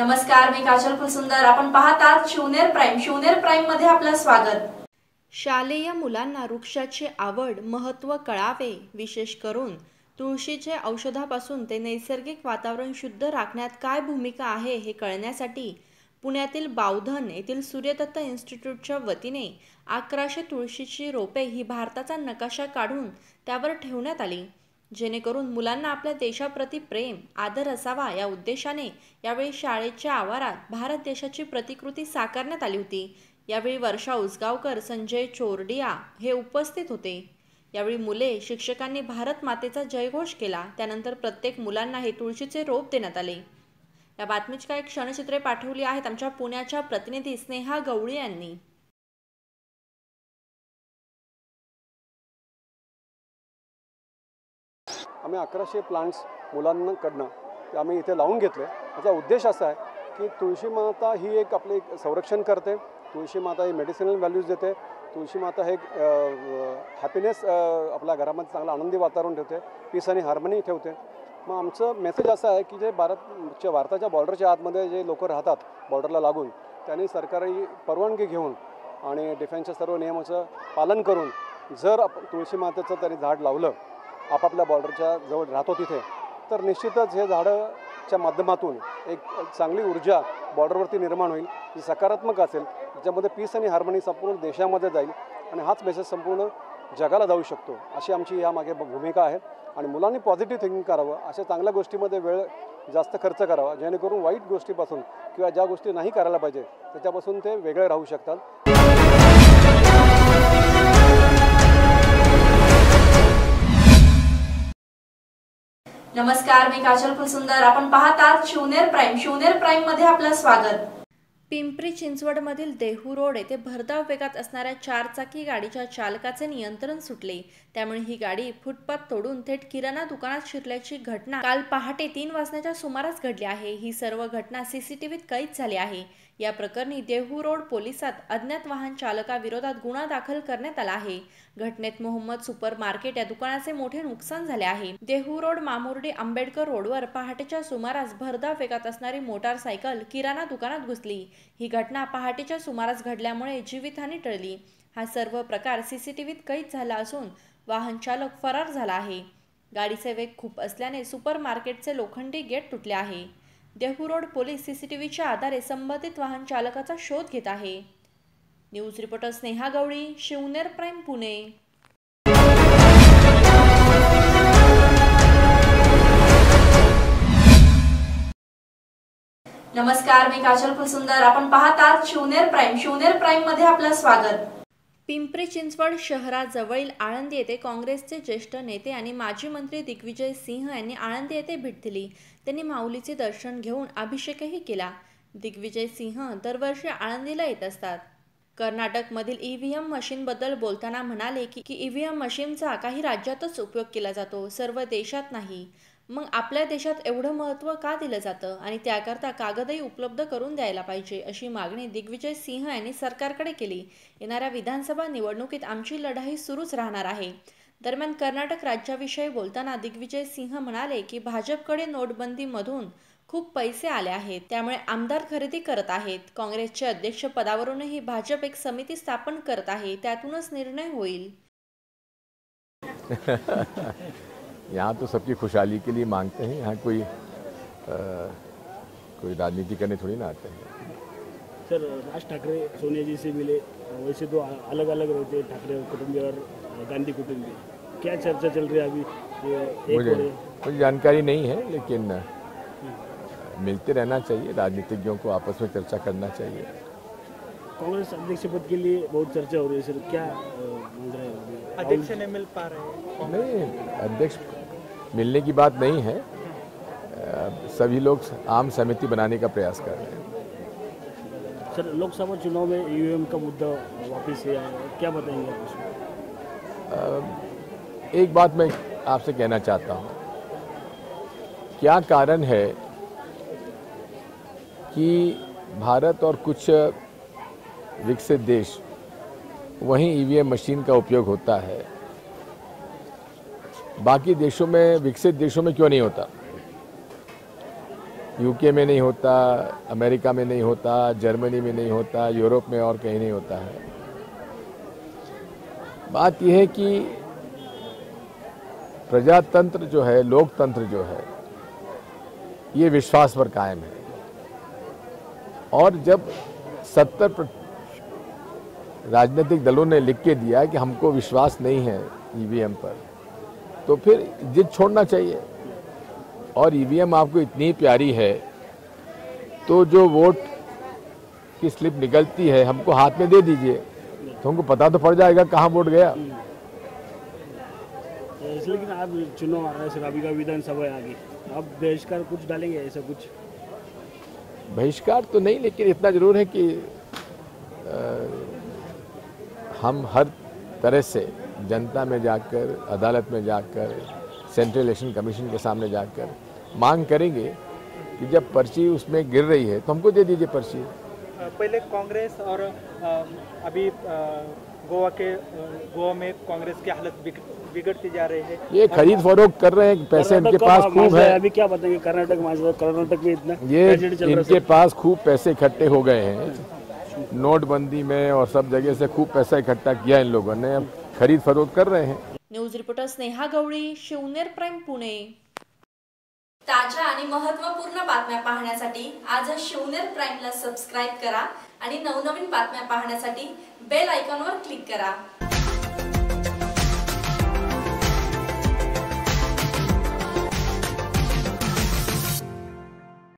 नमस्कार, मी काजल फुलसुंदर. आपण पाहतात शिवनेर प्राईम. शिवनेर प्राईम मध्ये आपलं स्वागत. शालेय मुलांना वृक्षाची आवड महत्त्व कळावे, विशेष करून तुळशीचे औषधापासून ते नैसर्गिक वातावरण शुद्ध राखण्यात काय भूमिका आहे हे कळण्यासाठी पुण्यातील बावधन येथील सूर्यदत्त इन्स्टिट्यूटच्या वतीने 1100 तुळशीची रोपे ही भारताचा नकाशा काढून त्यावर ठेवण्यात आली, जेणेकरून मुलांना आपल्या देशाप्रती प्रेम आदर असावा या उद्देशाने यावेळी शाळेच्या आवारात भारत देशाची प्रतिकृती साकारण्यात आली होती. यावेळी वर्षा उसगावकर, संजय चोरडिया हे उपस्थित होते. यावेळी मुले शिक्षकांनी भारत मातेचा जयघोष केला. त्यानंतर प्रत्येक मुलांना हे तुळशीचे रोप देण्यात आले. या बातमीची काही क्षणचित्रे पाठवली आहेत आमच्या पुण्याच्या प्रतिनिधी स्नेहा गवळी यांनी. आम्ही 1100 प्लांट्स मुलांकडनं आम्ही इथे लावून घेतले. याचा उद्देश असा आहे की तुळशी माता ही एक आपले संरक्षण करते, तुळशी माता ही मेडिसिनल व्हॅल्यूज देते, तुळशी माता हे हॅपीनेस आपल्या घरामध्ये चांगलं आनंदी वातावरण ठेवते, पीस आणि हार्मनी ठेवते. मग आमचं मेसेज असं आहे की जे भारताच्या बॉर्डरच्या आतमध्ये जे लोक राहतात बॉर्डरला लागून, त्यांनी सरकारी परवानगी घेऊन आणि डिफेन्सच्या सर्व नियमाचं पालन करून जर तुळशी मातेचं त्यांनी झाड लावलं आपापल्या बॉर्डरच्या जवळ राहतो तिथे, तर निश्चितच हे झाडाच्या माध्यमातून एक चांगली ऊर्जा बॉर्डरवरती निर्माण होईल, जी सकारात्मक असेल, ज्याच्यामध्ये पीस आणि हार्मनी संपूर्ण देशामध्ये जाईल आणि हाच मेसेज संपूर्ण जगाला जाऊ शकतो, अशी आमची यामागे भूमिका आहे. आणि मुलांनी पॉझिटिव्ह थिंकिंग करावं, अशा चांगल्या गोष्टीमध्ये वेळ जास्त खर्च करावा, जेणेकरून वाईट गोष्टीपासून किंवा ज्या गोष्टी नाही करायला पाहिजे त्याच्यापासून ते वेगळे राहू शकतात. नमस्कार, मी काजल फुलसुंदर. आपण पाहतात शिवनेर प्राईम. शिवनेर प्राईम मध्ये आपलं स्वागत. पिंपरी चिंचवडमधील देहू रोड येथे भरधाव वेगात असणाऱ्या 4 चाकी गाडीच्या चालकाचे नियंत्रण सुटले. त्यामुळे ही गाडी फुटपाथ तोडून थेट किराणा दुकानात शिरल्याची घटना काल पहाटे 3 वाजण्याच्या सुमारास घडली आहे. ही सर्व घटना सीसीटीव्हीत कैद झाली आहे. या प्रकरणी देहू रोड पोलिसात अज्ञात वाहन चालकाविरोधात गुन्हा दाखल करण्यात आला आहे. घटनेत मोहम्मद सुपर मार्केट या दुकानाचे मोठे नुकसान झाले आहे. देहू रोड मामुर्डी आंबेडकर रोडवर पहाटेच्या सुमारास भरधाव वेगात असणारी मोटारसायकल किराणा दुकानात घुसली. ही घटना पहाटेच्या सुमारास घडल्यामुळे जीवितहानी टळली. हा सर्व प्रकार सीसीटीव्हीत कैद झाला असून वाहन चालक फरार झाला आहे. गाडीचे वेग खूप असल्याने सुपर मार्केटचे लोखंडी गेट तुटले आहे. देहू रोड पोलीस सीसीटीव्हीच्या आधारे संबंधित वाहन चालकाचा शोध घेत आहे. News reporter Sneha Gawali, Shivner Prime, Pune. नमस्कार, मी काजल फुलसुंदर. आपण पाहतात शिवनेर प्राईम. शिवनेर प्राईम मध्ये आपलं स्वागत. पिंपरी चिंचवड शहराजवळील आळंदी येथे काँग्रेसचे ज्येष्ठ नेते आणि माजी मंत्री दिग्विजय सिंह यांनी आळंदी येथे भेट दिली. त्यांनी माऊलीचे दर्शन घेऊन अभिषेकही केला. दिग्विजय सिंह दरवर्षी आळंदीला येत असतात. कर्नाटकमधील ईव्हीएम मशीनबद्दल बोलताना म्हणाले की ईव्हीएम मशीनचा काही राज्यातच उपयोग केला जातो, सर्व देशात नाही. मग आपल्या देशात एवढं महत्त्व का दिलं जातं आणि त्याकरता कागदही उपलब्ध करून द्यायला पाहिजे, अशी मागणी दिग्विजय सिंह यांनी सरकारकडे केली. येणाऱ्या विधानसभा निवडणुकीत आमची लढाई सुरूच राहणार आहे. दरम्यान कर्नाटक राज्याविषयी बोलताना दिग्विजय सिंह म्हणाले की भाजपकडे नोटबंदीमधून खूप पैसे आले आहेत, त्यामुळे आमदार खरेदी करत आहेत. काँग्रेसचे अध्यक्ष पदावरूनही भाजप एक समिती स्थापन करत आहे, त्यातूनच निर्णय होईल. यहाँ तो सबकी खुशहाली के लिए मांगते हैं, यहाँ कोई राजनीति करने थोड़ी ना आते हैं. सर, राज ठाकरे सोनिया जी से मिले, वैसे तो अलग अलग रहते हैं, ठाकरे कुटुंबी और गांधी कुटुंबी. क्या चर्चा चल रही है अभी? मुझे जानकारी नहीं है, लेकिन मिलते रहना चाहिए, राजनीतिज्ञों को आपस में चर्चा करना चाहिए. कांग्रेस अध्यक्ष पद के लिए बहुत चर्चा हो रही है सर, क्या बोल रहे हैं? अध्यक्ष नहीं मिल पा रहे? नहीं, अध्यक्ष मिलने की बात नहीं है. सभी लोग आम समिति बनाने का प्रयास कर रहे हैं. सर, लोकसभा चुनाव में ईवीएम का मुद्दा वापस आया है, क्या बताएंगे आप इसमें? एक बात मैं आपसे कहना चाहता हूँ, क्या कारण है कि भारत और कुछ विकसित देश वहीं ईवीएम मशीन का उपयोग होता है, बाकी देशों में, विकसित देशों में क्यों नहीं होता? यूके में नहीं होता, अमेरिका में नहीं होता, जर्मनी में नहीं होता, यूरोप में और कहीं नहीं होता है। बात यह है कि प्रजातंत्र जो है, लोकतंत्र जो है, ये विश्वास पर कायम है। और जब 70 राजनीतिक दलों ने लिख के दिया कि हमको विश्वास नहीं है ईवीएम पर, तो फिर जिद छोड़ना चाहिए। और ईवीएम आपको इतनी प्यारी है तो जो वोट की स्लिप निकलती है हमको हाथ में दे दीजिए, तो हमको पता तो पड़ जाएगा कहाँ वोट गया। लेकिन आप चुनाव आ रहा है, अभी का विधानसभा है आगे, आप बहिष्कार कुछ डालेंगे, ऐसा कुछ? बहिष्कार तो नहीं, लेकिन इतना जरूर है कि हम हर तरह से जनता में जाकर, अदालत में जाकर, सेंट्रल इलेक्शन कमीशन के सामने जाकर मांग करेंगे कि जब पर्ची उसमें गिर रही है तो हमको दे दीजिए पर्ची। पहले कांग्रेस और अभी गोवा में कांग्रेस की हालत बिगड़ती जा रही है। ये खरीद फरोख्त कर रहे हैं, पैसे इनके पास खूब है। अभी क्या बताएंगे, कर्नाटक में इतना ये इनके पास खूब पैसे इकट्ठे हो गए हैं, नोटबंदी में और सब जगह से खूब पैसा इकट्ठा किया इन लोगों ने, अब खरीद फरोख्त कर रहे हैं। News reporter Sneha Gawali, Shivner Prime, Pune. ताज्या आणि महत्त्वपूर्ण बातम्या पाहण्यासाठी आज शिवनेर प्राईमला सबस्क्राइब करा आणि नवनवीन बातम्या पाहण्यासाठी बेल आयकॉनवर क्लिक करा।